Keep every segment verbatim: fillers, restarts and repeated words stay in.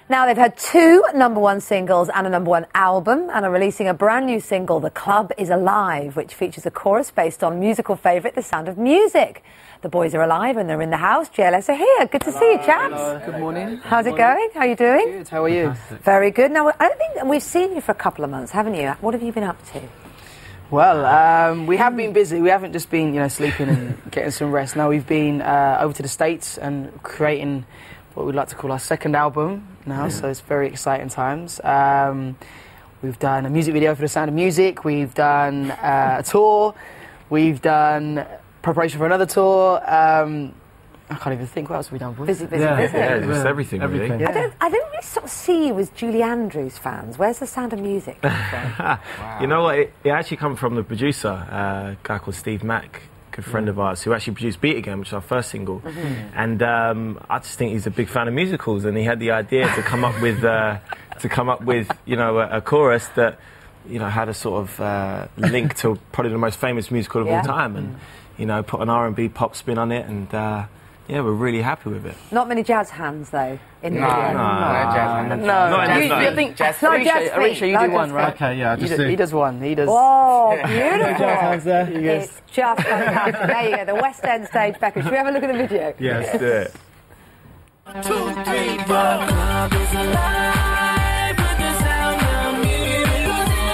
Now, they've had two number one singles and a number one album and are releasing a brand new single, The Club Is Alive, which features a chorus based on musical favourite The Sound of Music. The boys are alive and they're in the house. J L S are here. Good to hello, see you, chaps. Hello. Good morning. How's good it morning. going? How are you doing? Good. How are you? Very good. Now, I don't think we've seen you for a couple of months, haven't you? What have you been up to? Well, um, we have been busy. We haven't just been, you know, sleeping and getting some rest. No, we've been uh, over to the States and creating what we'd like to call our second album now, so it's very exciting times. Um, we've done a music video for The Sound of Music, we've done uh, a tour, we've done preparation for another tour. Um, I can't even think, what else have we done? Busy, busy, yeah, busy. Yeah, just everything, everything. really. Yeah. I, don't, I don't really sort of see you as Julie Andrews fans. Where's The Sound of Music come from? Wow. You know what, it, it actually comes from the producer, uh, a guy called Steve Mack, good friend of ours, who actually produced Beat Again, which is our first single. Mm-hmm. And um, I just think he's a big fan of musicals, and he had the idea to come up with, uh, to come up with, you know, a, a chorus that, you know, had a sort of uh, link to probably the most famous musical of yeah. all time, and you know, put an R and B pop spin on it, and uh, yeah, we're really happy with it. Not many jazz hands though in the no, video. no, no, jazz hands. No, no, you, no. you think Jazz Arisha, jazz Arisha, feet. you No do one, jazz right? Okay, yeah, I He just does, do. he does one. He does. Oh, beautiful! Jazz hands there. It's just fantastic. There you go, the West End stage back. Should we have a look at the video? Yeah, Let's do it. Two, three, four. Club is alive with the sound of music.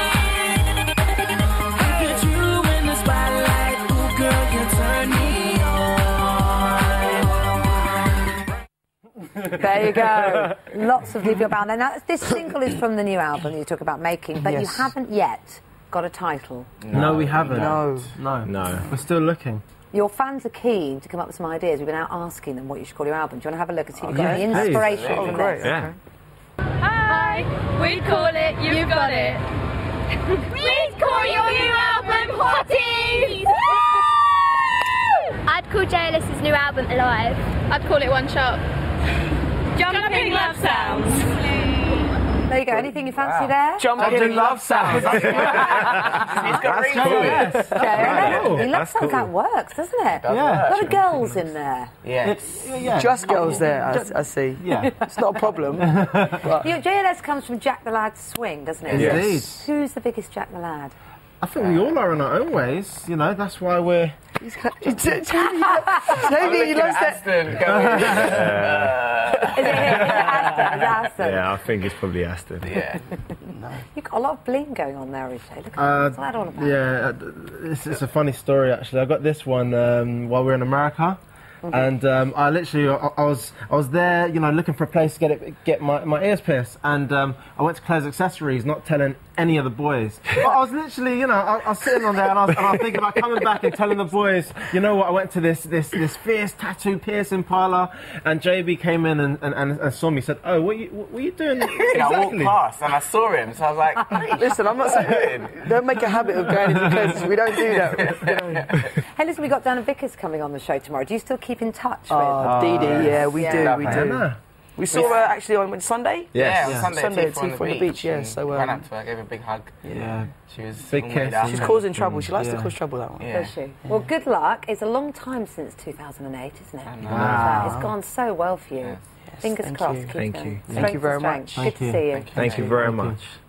I put you in the spotlight, ooh girl, you turn me on. There you go. Lots of people about there. Now, this single is from the new album you talk about making, but Yes. you haven't yet got a title. No, no we haven't. No. No. No. We're still looking. Your fans are keen to come up with some ideas. We've been out asking them what you should call your album. Do you want to have a look and see if you've got yeah, any please. inspiration Oh, from great. this? Yeah. Hi, we call it You've Got It. Please call your new album Hotties! I'd call J L S's new album Alive. I'd call it One Shot. Jumping Love Sounds. There you go. Anything you fancy there? Jumping love sounds. He's got rings to it. Okay. Cool. He loves That's songs cool. that works, doesn't it? Yeah. A lot of girls in there. Yeah. It's, yeah. Just girls there, I, I see. Yeah. It's not a problem. Your J L S comes from Jack the Lad's swing, doesn't it? Yes. Indeed. Who's the biggest Jack the Lad? I think we all are in our own ways, you know, that's why we're... Maybe he loves that. Aston, go Is it, is it Aston? Is it Aston? Yeah, I think it's probably Aston. Yeah. You've got a lot of bling going on there, Rishay. Look at Uh, what's that all about? yeah, uh, it's, it's a funny story actually. I got this one um, while we were in America. Mm-hmm. And um, I literally, I, I was, I was there, you know, looking for a place to get it, get my, my ears pierced, and um, I went to Claire's Accessories, not telling any of the boys. But I was literally, you know, I, I was sitting on there, and I was, and I was thinking about coming back and telling the boys, you know what, I went to this, this, this fierce tattoo piercing parlour, and J B came in and, and, and, and saw me, said, "Oh, what are you, what are you doing?" Yeah, I walked past and I saw him, so I was like, hey, Listen, I'm not saying... Don't make a habit of going into places. We don't do that. Hey, listen, we've got Dana Vickers coming on the show tomorrow. Do you still keep in touch with? Oh, Dee Dee, yeah, we Yeah. do, we I do. don't know. We saw her actually on Sunday? yeah, Yes. on Sunday, Sunday at at Tifo on Tifo on the beach, yeah, so, ran um, up to her, gave her a big hug. Yeah. She was Big all the way kiss. down. She's causing trouble. She likes Yeah. to cause trouble, that one. Yeah. Does she? Well, good luck. It's a long time since two thousand eight, isn't it? know. Wow. It's gone so well for you. Yes. Fingers thank crossed. you. Keep Thank going. you. Strength Thank you to very strength. much. Good Thank to you. see you. Thank you very much.